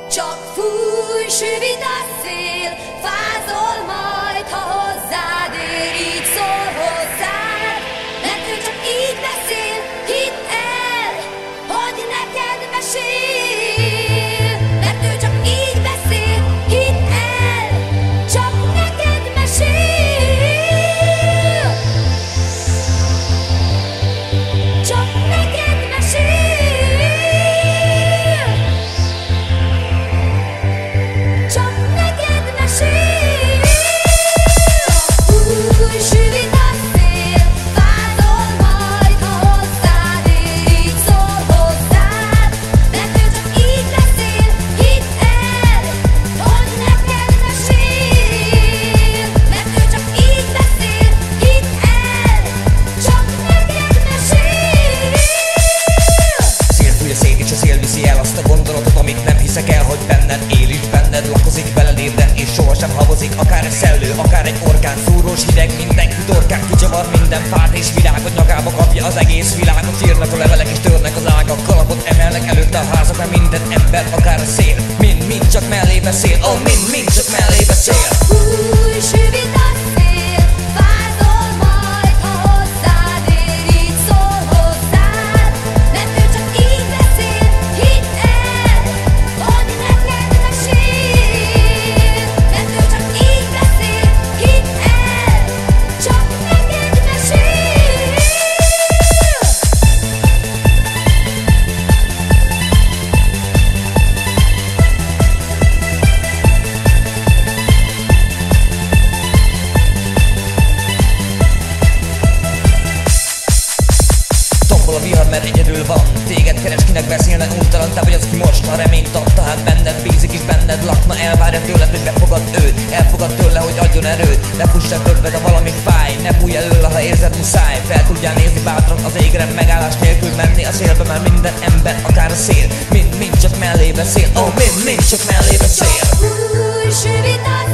Csak fúj, süvít a szél, fázol majd, ha hozzád ér, így szól hozzád. Mert ő csak így beszél, hidd el, hogy neked mesél. Mert ő csak így beszél, hidd el, csak neked mesél. Csak neked mesél. Csak neked mesél. Fúj, süvít a szél, fázol majd, ha hozzád ér, így szól hozzád. Mert ő csak így beszél, hidd el, hogy neked mesél. Mert ő csak így beszél, hidd el, csak neked mesél. Szél fúj a szél, és a szél viszi el azt a gondolatot, amit nem hiszek el, hogy benned él is, benned lakozik, veled ébred, és sohasem habozik. Akár egy szellő, akár egy orkán, szúrós hideg, mindenki torkán, kicsavar minden fát és virágot, nyakába kapja az egész világot. Írnak a levelek és törnek az ágak, kalapot emelnek előtte a házak, mert minden ember, akár a szél, mind csak mellé beszél, oh, mind csak mellé beszél. Fúj, süvít a szél, fázol majd, ha hozzád ér, így szól hozzád. Mert ő csak így beszél, hidd el, hogy neked mesél. Mert ő csak így beszél, hidd el, csak neked mesél. Tombol a vihar, mert egyedül van. Téged keres, kinek beszélne, untalan. Te vagy az, ki most a reményt adta, hát benned bízik és benned lakna. Elvárja tőled, hogy befogad őt, elfogad tőle, hogy adjon erőt. Ne fuss el többet, ha valami fáj, ne fújj előle, ha érzed muszáj. Fel tudjál nézni bátran az égre, megállás nélkül menni a szélbe, mert minden ember, akár a szél, mind csak mellé beszél, oh, mind csak mellé beszél. Fúj, süvít a